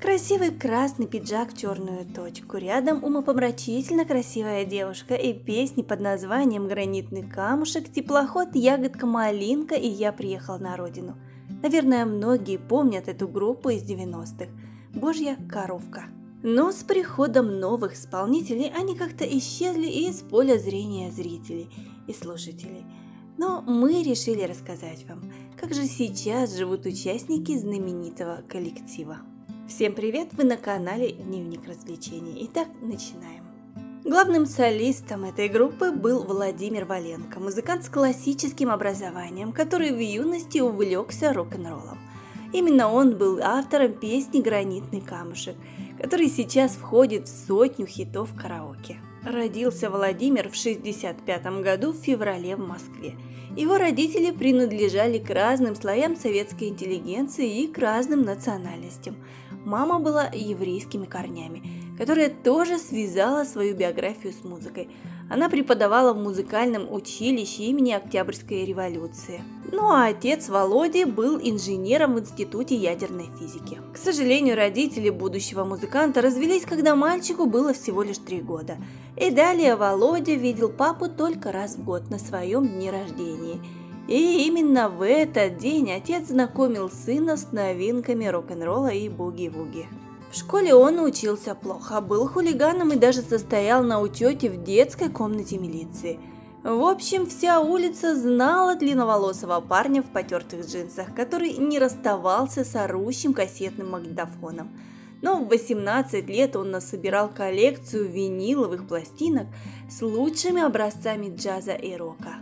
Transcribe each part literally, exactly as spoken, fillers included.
Красивый красный пиджак в черную точку, рядом умопомрачительно красивая девушка и песни под названием «Гранитный камушек», «Теплоход», «Ягодка малинка» и «Я приехал на родину». Наверное, многие помнят эту группу из девяностых. «Божья коровка». Но с приходом новых исполнителей они как-то исчезли из поля зрения зрителей и слушателей. Но мы решили рассказать вам, как же сейчас живут участники знаменитого коллектива. Всем привет, вы на канале Дневник развлечений. Итак, начинаем. Главным солистом этой группы был Владимир Валенко, музыкант с классическим образованием, который в юности увлекся рок-н-роллом. Именно он был автором песни «Гранитный камушек», который сейчас входит в сотню хитов караоке. Родился Владимир в шестьдесят пятом году в феврале в Москве. Его родители принадлежали к разным слоям советской интеллигенции и к разным национальностям. Мама была еврейскими корнями, которая тоже связала свою биографию с музыкой. Она преподавала в музыкальном училище имени Октябрьской революции. Ну а отец Володи был инженером в Институте ядерной физики. К сожалению, родители будущего музыканта развелись, когда мальчику было всего лишь три года. И далее Володя видел папу только раз в год на своем дне рождения. И именно в этот день отец знакомил сына с новинками рок-н-ролла и буги-вуги. В школе он учился плохо, был хулиганом и даже состоял на учете в детской комнате милиции. В общем, вся улица знала длинноволосого парня в потертых джинсах, который не расставался с орущим кассетным магнитофоном. Но в восемнадцать лет он насобирал коллекцию виниловых пластинок с лучшими образцами джаза и рока.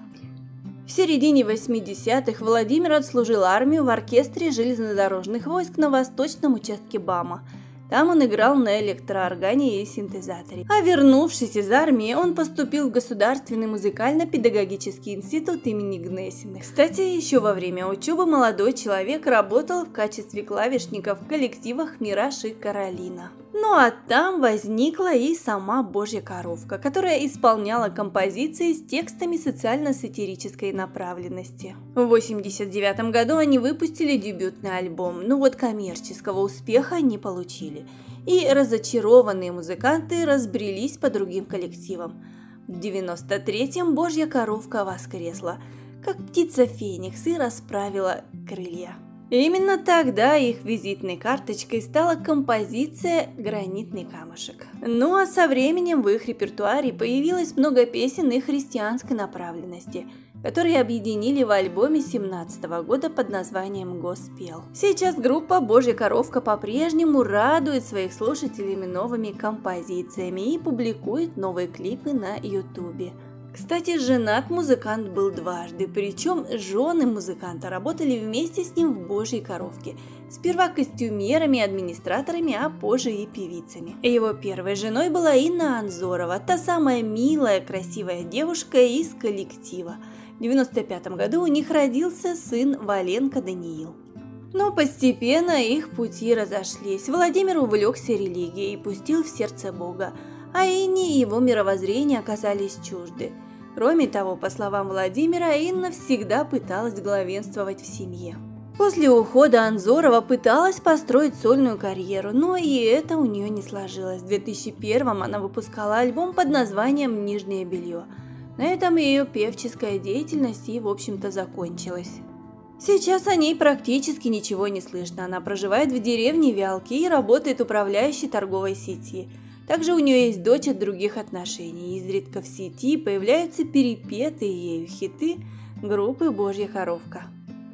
В середине восьмидесятых Владимир отслужил армию в оркестре железнодорожных войск на восточном участке БАМа. Там он играл на электрооргане и синтезаторе. А вернувшись из армии, он поступил в Государственный музыкально-педагогический институт имени Гнесиных. Кстати, еще во время учебы молодой человек работал в качестве клавишника в коллективах «Мираж» и «Каролина». Ну а там возникла и сама «Божья коровка», которая исполняла композиции с текстами социально-сатирической направленности. В восемьдесят девятом году они выпустили дебютный альбом, но вот коммерческого успеха не получили. И разочарованные музыканты разбрелись по другим коллективам. В девяносто третьем «Божья коровка» воскресла, как птица Феникс, и расправила крылья. Именно тогда их визитной карточкой стала композиция «Гранитный камушек». Ну а со временем в их репертуаре появилось много песен и христианской направленности, которые объединили в альбоме семнадцатого года под названием «Госпел». Сейчас группа «Божья коровка» по-прежнему радует своих слушателей новыми композициями и публикует новые клипы на ютубе. Кстати, женат музыкант был дважды, причем жены музыканта работали вместе с ним в «Божьей коровке». Сперва костюмерами, администраторами, а позже и певицами. Его первой женой была Инна Анзорова, та самая милая, красивая девушка из коллектива. В девяносто пятом году у них родился сын Валенко Даниил. Но постепенно их пути разошлись. Владимир увлекся религией и пустил в сердце Бога, а Инне и его мировоззрение оказались чужды. Кроме того, по словам Владимира, Инна всегда пыталась главенствовать в семье. После ухода Анзорова пыталась построить сольную карьеру, но и это у нее не сложилось. В две тысячи первом она выпускала альбом под названием «Нижнее белье». На этом ее певческая деятельность и, в общем-то, закончилась. Сейчас о ней практически ничего не слышно. Она проживает в деревне Вялки и работает управляющей торговой сети. Также у нее есть дочь от других отношений. Изредка в сети появляются перепетые ею хиты группы «Божья коровка».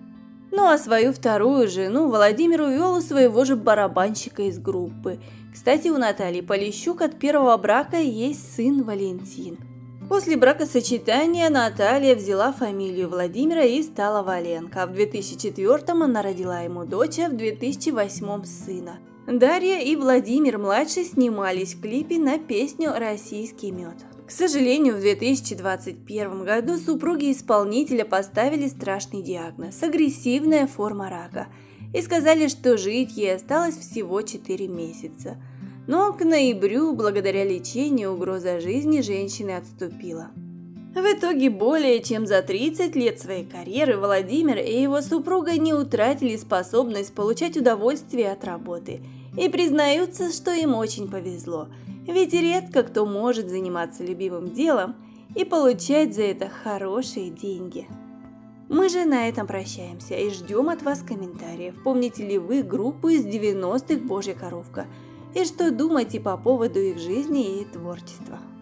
Ну а свою вторую жену Владимир увел у своего же барабанщика из группы. Кстати, у Натальи Полищук от первого брака есть сын Валентин. После бракосочетания Наталья взяла фамилию Владимира и стала Валенко. В две тысячи четвёртом она родила ему дочь, а в две тысячи восьмом сына. Дарья и Владимир-младший снимались в клипе на песню «Российский мед». К сожалению, в две тысячи двадцать первом году супруги исполнителя поставили страшный диагноз – агрессивная форма рака, и сказали, что жить ей осталось всего четыре месяца. Но к ноябрю, благодаря лечению, угроза жизни женщины отступила. В итоге более чем за тридцать лет своей карьеры Владимир и его супруга не утратили способность получать удовольствие от работы и признаются, что им очень повезло, ведь редко кто может заниматься любимым делом и получать за это хорошие деньги. Мы же на этом прощаемся и ждем от вас комментариев. Помните ли вы группу из девяностых «Божья коровка» и что думаете по поводу их жизни и творчества?